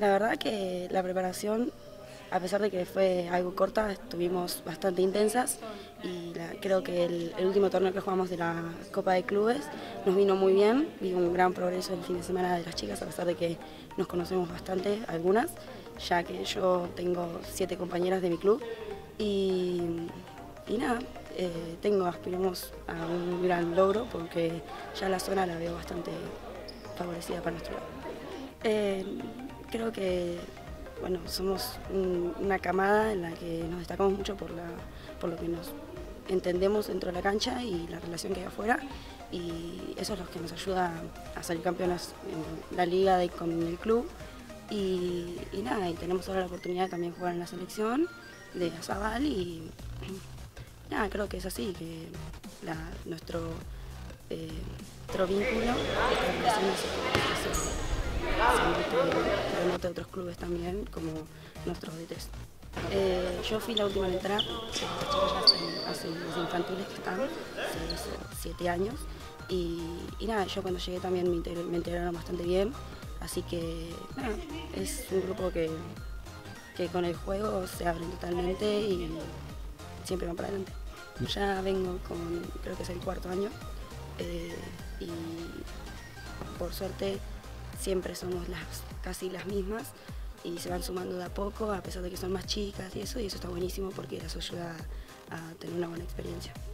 La verdad que la preparación, a pesar de que fue algo corta, estuvimos bastante intensas y creo que el último torneo que jugamos de la Copa de Clubes nos vino muy bien. Vi un gran progreso el fin de semana de las chicas, a pesar de que nos conocemos bastante, algunas, ya que yo tengo 7 compañeras de mi club y nada, aspiramos a un gran logro porque ya la zona la veo bastante favorecida para nuestro lado. Creo que bueno, somos una camada en la que nos destacamos mucho por lo que nos entendemos dentro de la cancha y la relación que hay afuera, y eso es lo que nos ayuda a salir campeonas en la liga con el club y nada, y tenemos ahora la oportunidad de también jugar en la selección de Azabal y nada, creo que es así, que nuestro vínculo, esta relación se nota de otros clubes también, como nuestros DTs. Yo fui la última en entrar, las chicas ya hacen los infantiles que están, 7 años, y nada, yo cuando llegué también me integraron bastante bien, así que nada, es un grupo que con el juego se abren totalmente y siempre van para adelante. Ya vengo creo que es el 4.º año, y por suerte siempre somos casi las mismas y se van sumando de a poco, a pesar de que son más chicas y eso está buenísimo porque eso ayuda a tener una buena experiencia.